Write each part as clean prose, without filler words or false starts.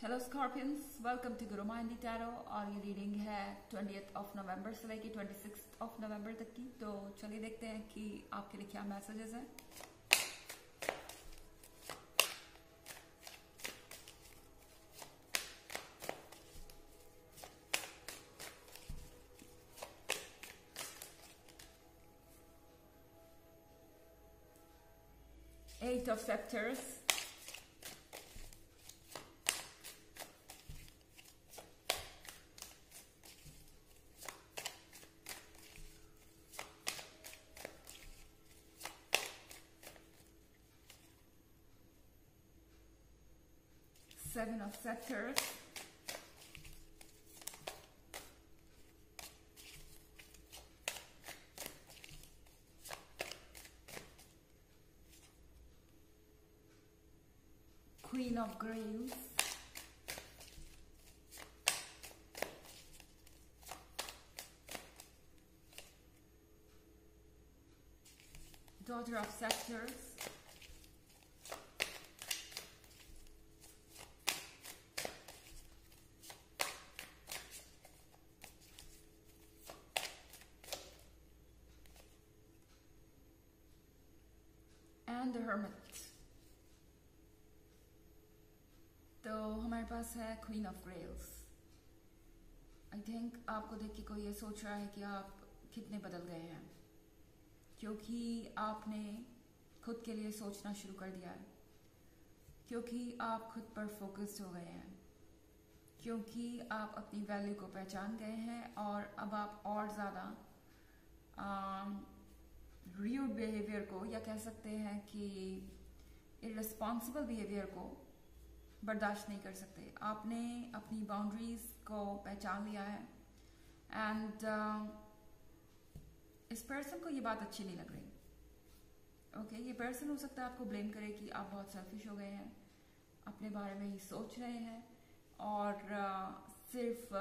Hello Scorpions, welcome to Guru माइंडी tarot. और ये reading है 20th नवंबर से लेके 26th नवंबर तक की। तो चलिए देखते हैं कि आपके लिए क्या मैसेजेस हैं। Eight of Scepters, Seven of Scepters, Queen of Graves, Daughter of Scepters, and the Hermit। तो हमारे पास है queen of graves. I think आपको देख के कोई ये सोच रहा है कि आप कितने बदल गए हैं, क्योंकि आपने खुद के लिए सोचना शुरू कर दिया है, क्योंकि आप खुद पर फोकस्ड हो गए हैं, क्योंकि आप अपनी वैल्यू को पहचान गए हैं और अब आप और ज़्यादा रूड बिहेवियर को, या कह सकते हैं कि इररिस्पॉन्सिबल बिहेवियर को बर्दाश्त नहीं कर सकते। आपने अपनी बाउंड्रीज को पहचान लिया है एंड इस पर्सन को ये बात अच्छी नहीं लग रही। ओके, ये पर्सन हो सकता है आपको ब्लेम करे कि आप बहुत सेल्फिश हो गए हैं, अपने बारे में ही सोच रहे हैं और सिर्फ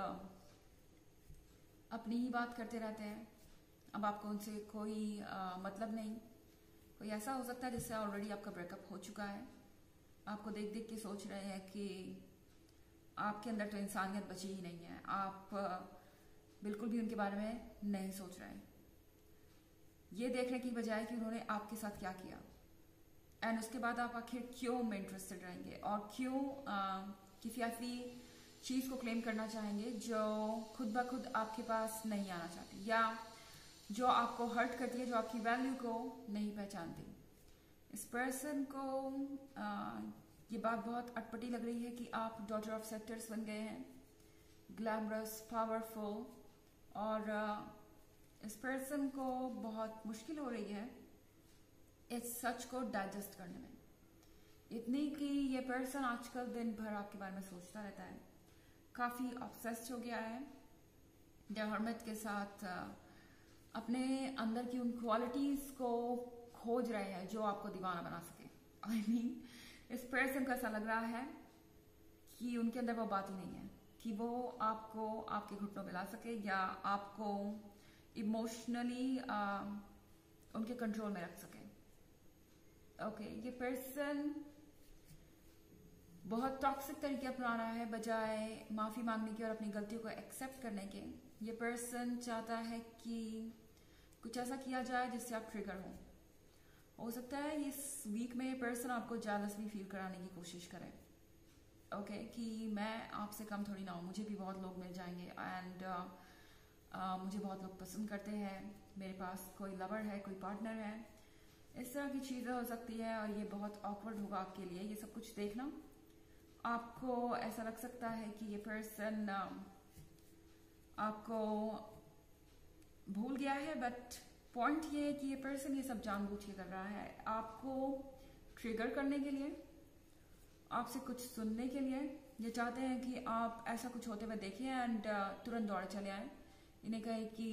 अपनी ही बात करते रहते हैं। अब आपको उनसे कोई मतलब नहीं। कोई ऐसा हो सकता है जिससे ऑलरेडी आपका ब्रेकअप हो चुका है। आपको देख देख के सोच रहे हैं कि आपके अंदर तो इंसानियत बची ही नहीं है, आप बिल्कुल भी उनके बारे में नहीं सोच रहे हैं। ये देखने की बजाय कि उन्होंने आपके साथ क्या किया एंड उसके बाद आप आखिर क्यों में इंटरेस्टेड रहेंगे और क्यों किसी ऐसी चीज़ को क्लेम करना चाहेंगे जो खुद ब खुद आपके पास नहीं आना चाहती, या जो आपको हर्ट करती है, जो आपकी वैल्यू को नहीं पहचानती। इस पर्सन को ये बात बहुत अटपटी लग रही है कि आप डॉटर ऑफ सेक्टर्स बन गए हैं, ग्लैमरस, पावरफुल, और इस पर्सन को बहुत मुश्किल हो रही है इस सच को डाइजेस्ट करने में। इतनी कि ये पर्सन आजकल दिन भर आपके बारे में सोचता रहता है, काफ़ी ऑब्सेस्ड हो गया है द हर्मिट के साथ। अपने अंदर की उन क्वालिटीज़ को खोज रहे हैं जो आपको दीवाना बना सके। आई मीन इस पर्सन का ऐसा लग रहा है कि उनके अंदर वो बात ही नहीं है कि वो आपको आपके घुटनों पे ला सके या आपको इमोशनली उनके कंट्रोल में रख सके। ओके, ये पर्सन बहुत टॉक्सिक तरीके अपना रहा है, बजाय माफ़ी मांगने के और अपनी गलतियों को एक्सेप्ट करने के। ये पर्सन चाहता है कि कुछ ऐसा किया जाए जिससे आप ट्रिगर हो सकता है इस वीक में ये पर्सन आपको जेलसली फील कराने की कोशिश करे। ओके, कि मैं आपसे कम थोड़ी ना हूँ, मुझे भी बहुत लोग मिल जाएंगे एंड मुझे बहुत लोग पसंद करते हैं, मेरे पास कोई लवर है, कोई पार्टनर है। इस तरह की चीज़ें हो सकती है और ये बहुत ऑकवर्ड होगा आपके लिए ये सब कुछ देखना। आपको ऐसा लग सकता है कि ये पर्सन आपको भूल गया है, बट पॉइंट ये है कि ये पर्सन ये सब जानबूझ के कर रहा है, आपको ट्रिगर करने के लिए, आपसे कुछ सुनने के लिए। ये चाहते हैं कि आप ऐसा कुछ होते हुए देखें एंड तुरंत दौड़ चले आए, इन्हें कहें कि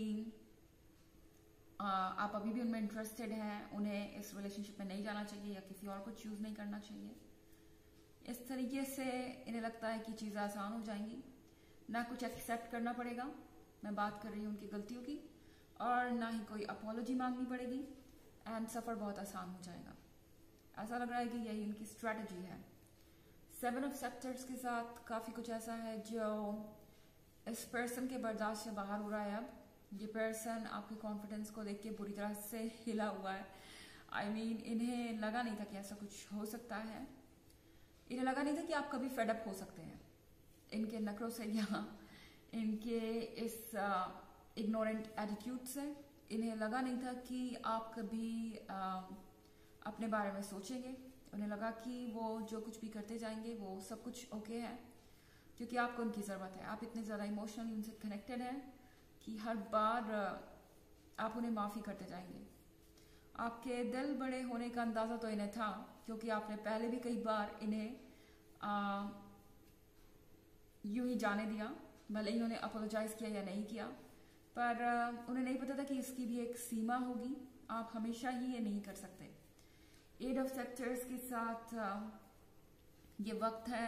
आप अभी भी उनमें इंटरेस्टेड हैं, उन्हें इस रिलेशनशिप में नहीं जाना चाहिए या किसी और को चूज़ नहीं करना चाहिए। इस तरीके से इन्हें लगता है कि चीज़ें आसान हो जाएंगी, ना कुछ एक्सेप्ट करना पड़ेगा, मैं बात कर रही हूँ उनकी गलतियों की, और ना ही कोई अपॉलॉजी मांगनी पड़ेगी एंड सफ़र बहुत आसान हो जाएगा। ऐसा लग रहा है कि यही उनकी स्ट्रैटेजी है। 7 ऑफ सेप्टर्स के साथ काफी कुछ ऐसा है जो इस पर्सन के बर्दाश्त से बाहर हो रहा है। अब ये पर्सन आपके कॉन्फिडेंस को देख के बुरी तरह से हिला हुआ है। I mean, इन्हें लगा नहीं था कि ऐसा कुछ हो सकता है। इन्हें लगा नहीं था कि आप कभी फेडअप हो सकते हैं इनके नखरों से या इनके इस इग्नोरेंट एटीट्यूड से। इन्हें लगा नहीं था कि आप कभी अपने बारे में सोचेंगे। उन्हें लगा कि वो जो कुछ भी करते जाएंगे वो सब कुछ ओके है, क्योंकि आपको उनकी ज़रूरत है। आप इतने ज़्यादा इमोशनली उनसे कनेक्टेड हैं कि हर बार आप उन्हें माफ़ी करते जाएंगे। आपके दिल बड़े होने का अंदाज़ा तो इन्हें था, क्योंकि आपने पहले भी कई बार इन्हें यूं ही जाने दिया, भले ही उन्हें अपोलोजाइज किया या नहीं किया, पर उन्हें नहीं पता था कि इसकी भी एक सीमा होगी। आप हमेशा ही ये नहीं कर सकते। 8 ऑफ सेप्टर्स के साथ ये वक्त है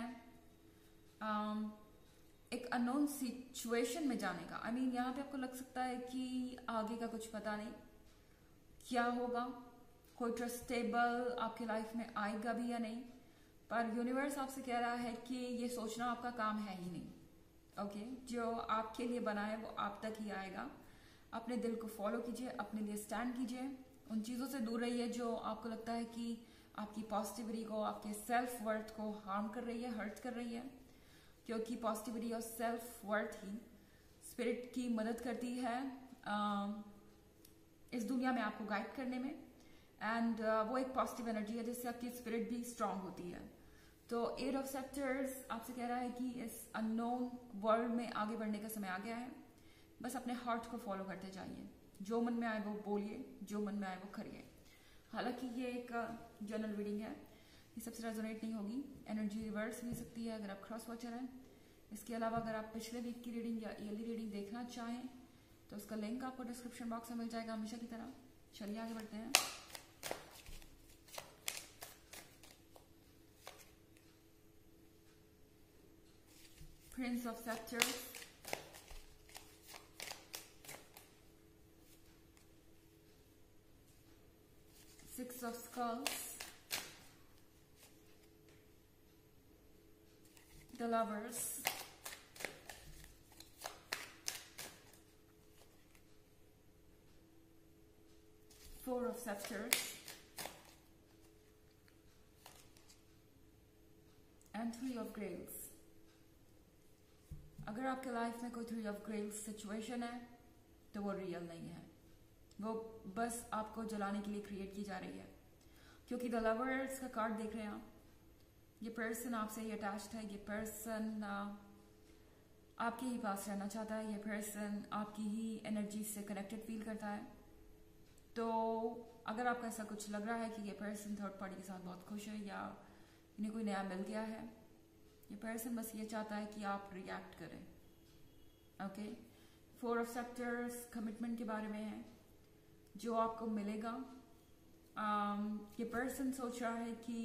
एक अननोन सिचुएशन में जाने का। आई मीन, यहाँ पे आपको लग सकता है कि आगे का कुछ पता नहीं क्या होगा, कोई ट्रस्टेबल आपके लाइफ में आएगा भी या नहीं, पर यूनिवर्स आपसे कह रहा है कि ये सोचना आपका काम है ही नहीं। ओके, जो आपके लिए बना है वो आप तक ही आएगा। अपने दिल को फॉलो कीजिए, अपने लिए स्टैंड कीजिए, उन चीज़ों से दूर रहिए जो आपको लगता है कि आपकी पॉजिटिविटी को, आपके सेल्फ वर्थ को हार्म कर रही है, हर्ट कर रही है, क्योंकि पॉजिटिविटी और सेल्फ वर्थ ही स्पिरिट की मदद करती है इस दुनिया में आपको गाइड करने में। एंड वो एक पॉजिटिव एनर्जी है जिससे आपकी स्पिरिट भी स्ट्रांग होती है। तो 8 ऑफ सेप्टर्स आपसे कह रहा है कि इस अननोन वर्ल्ड में आगे बढ़ने का समय आ गया है। बस अपने हार्ट को फॉलो करते जाइए, जो मन में आए वो बोलिए, जो मन में आए वो करिए। हालांकि ये एक जनरल रीडिंग है, ये सबसे रेजोनेट नहीं होगी, एनर्जी रिवर्स भी सकती है अगर आप क्रॉस वॉचर हैं। इसके अलावा अगर आप पिछले वीक की रीडिंग या ईयरली रीडिंग देखना चाहें तो उसका लिंक आपको डिस्क्रिप्शन बॉक्स में मिल जाएगा, हमेशा की तरह। चलिए आगे बढ़ते हैं। Prince of sceptres, Six of Skulls, the Lovers, Four of Scepters, and Three of Grails. अगर आपके लाइफ में कोई 3 of Grails सिचुएशन है तो वो रियल नहीं है, वो बस आपको जलाने के लिए क्रिएट की जा रही है। क्योंकि द लवर्स का कार्ड देख रहे हैं आप, ये पर्सन आपसे ही अटैच्ड है, ये पर्सन आपके ही पास रहना चाहता है, ये पर्सन आपकी ही एनर्जी से कनेक्टेड फील करता है। तो अगर आपको ऐसा कुछ लग रहा है कि ये पर्सन थर्ड पार्टी के साथ बहुत खुश है या इन्हें कोई नया मिल गया है, ये पर्सन बस ये चाहता है कि आप रिएक्ट करें। ओके, 4 ऑफ सेप्टर्स कमिटमेंट के बारे में है, जो आपको मिलेगा। ये पर्सन सोच रहा है कि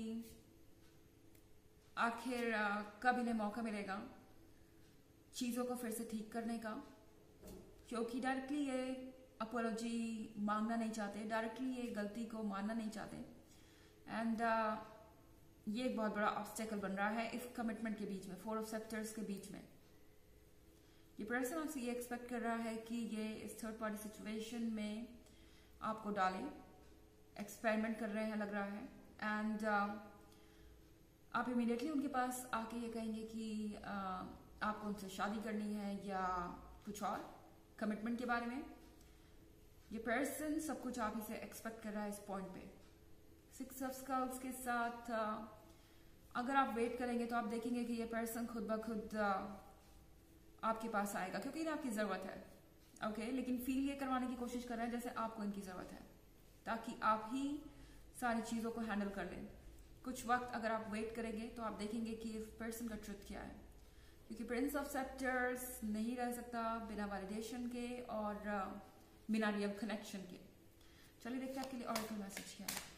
आखिर कब इन्हें मौका मिलेगा चीज़ों को फिर से ठीक करने का, क्योंकि डायरेक्टली ये अपोलॉजी मांगना नहीं चाहते, डायरेक्टली ये गलती को मानना नहीं चाहते। एंड ये एक बहुत बड़ा ऑब्स्टेकल बन रहा है इस कमिटमेंट के बीच में, 4 ऑफ सेप्टर्स के बीच में। ये पर्सन आपसे ये एक्सपेक्ट कर रहा है कि ये इस थर्ड पार्टी सिचुएशन में आपको डालें, एक्सपेरिमेंट कर रहे हैं लग रहा है। एंड आप इमीडिएटली उनके पास आके ये कहेंगे कि आपको उनसे शादी करनी है या कुछ और कमिटमेंट के बारे में। ये पर्सन सब कुछ आप ही से एक्सपेक्ट कर रहा है इस पॉइंट पे। 6 ऑफ स्कल्स के साथ अगर आप वेट करेंगे तो आप देखेंगे कि ये पर्सन खुद ब खुद आपके पास आएगा, क्योंकि इन्हें आपकी ज़रूरत है। ओके, लेकिन फील ये करवाने की कोशिश कर रहे हैं जैसे आपको इनकी ज़रूरत है, ताकि आप ही सारी चीज़ों को हैंडल कर लें। कुछ वक्त अगर आप वेट करेंगे तो आप देखेंगे कि इस पर्सन का ट्रुथ क्या है, क्योंकि प्रिंस ऑफ सेप्टर्स नहीं रह सकता बिना वैलिडेशन के और बिना रियल कनेक्शन के। चलिए देखते हैं आपके लिए ऑरेकल मैसेज क्या है।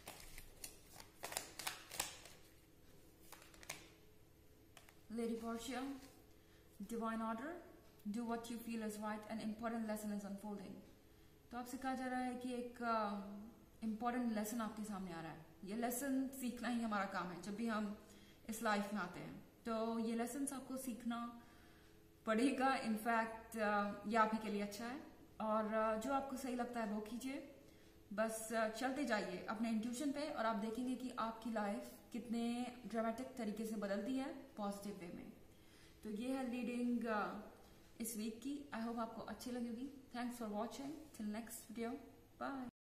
Lady Portia, divine order, do what you feel is right, an important lesson is unfolding. तो आपसे कहा जा रहा है कि एक इम्पॉर्टेंट लेसन आपके सामने आ रहा है। ये लेसन सीखना ही हमारा काम है। जब भी हम इस लाइफ में आते हैं। तो ये लेसन्स आपको सीखना पड़ेगा। इनफैक्ट ये आप ही के लिए अच्छा है, और जो आपको सही लगता है वो कीजिए। बस चलते जाइए अपने इंट्यूशन पे, और आप देखेंगे कि आपकी लाइफ कितने ड्रामेटिक तरीके से बदलती है पॉजिटिव वे में। तो ये है रीडिंग इस वीक की। आई होप आपको अच्छी लगेगी। Thanks for watching. Till next video, bye.